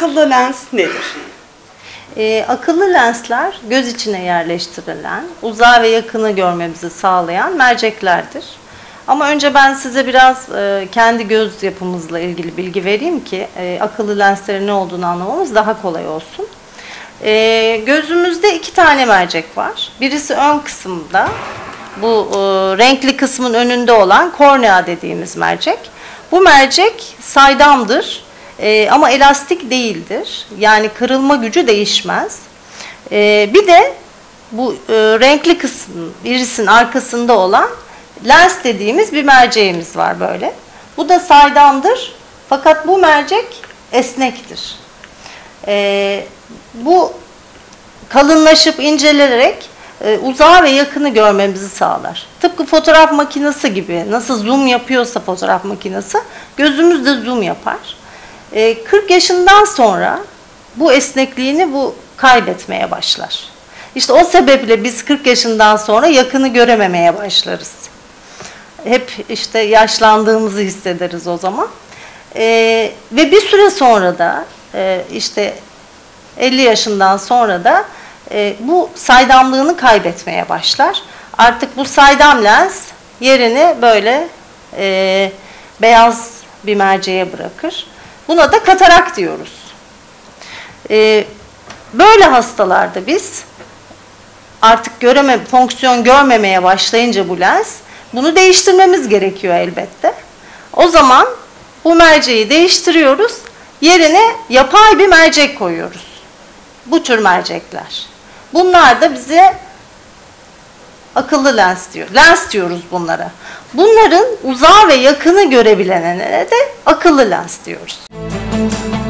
Akıllı lens nedir? Akıllı lensler göz içine yerleştirilen, uzağı ve yakını görmemizi sağlayan merceklerdir. Ama önce ben size biraz kendi göz yapımızla ilgili bilgi vereyim ki akıllı lenslerin ne olduğunu anlamamız daha kolay olsun. Gözümüzde iki tane mercek var. Birisi ön kısımda, bu renkli kısmın önünde olan kornea dediğimiz mercek. Bu mercek saydamdır ama elastik değildir. Yani kırılma gücü değişmez. Bir de bu renkli kısmın birisinin arkasında olan lens dediğimiz bir merceğimiz var böyle. Bu da saydamdır fakat bu mercek esnektir. Bu kalınlaşıp incelenerek uzağı ve yakını görmemizi sağlar. Tıpkı fotoğraf makinesi gibi, nasıl zoom yapıyorsa fotoğraf makinesi, gözümüz de zoom yapar. 40 yaşından sonra bu esnekliğini kaybetmeye başlar. İşte o sebeple biz 40 yaşından sonra yakını görememeye başlarız. Hep işte yaşlandığımızı hissederiz o zaman. Ve bir süre sonra da işte 50 yaşından sonra da bu saydamlığını kaybetmeye başlar. Artık bu saydam lens yerini böyle beyaz bir merceğe bırakır. Buna da katarak diyoruz. Böyle hastalarda biz artık fonksiyon görmemeye başlayınca bu lens, bunu değiştirmemiz gerekiyor elbette. O zaman bu merceği değiştiriyoruz, yerine yapay bir mercek koyuyoruz. Bu tür mercekler. Bunlar da bize akıllı lens diyor. Lens diyoruz bunlara. Bunların uzağı ve yakını görebilenlere de akıllı lens diyoruz.